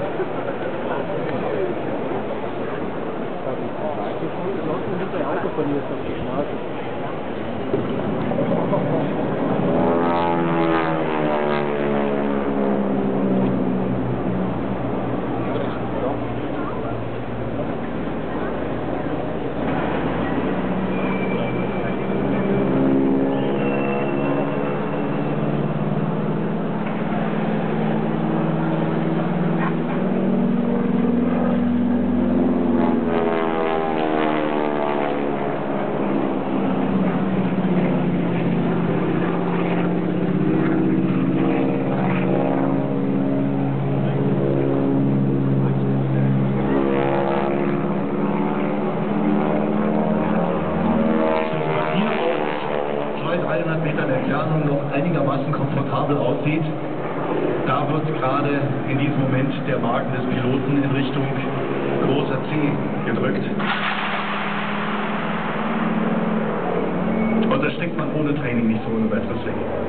Noch einigermaßen komfortabel aussieht, da wird gerade in diesem Moment der Magen des Piloten in Richtung großer C gedrückt. Und das steckt man ohne Training nicht so ohne weiteres weg.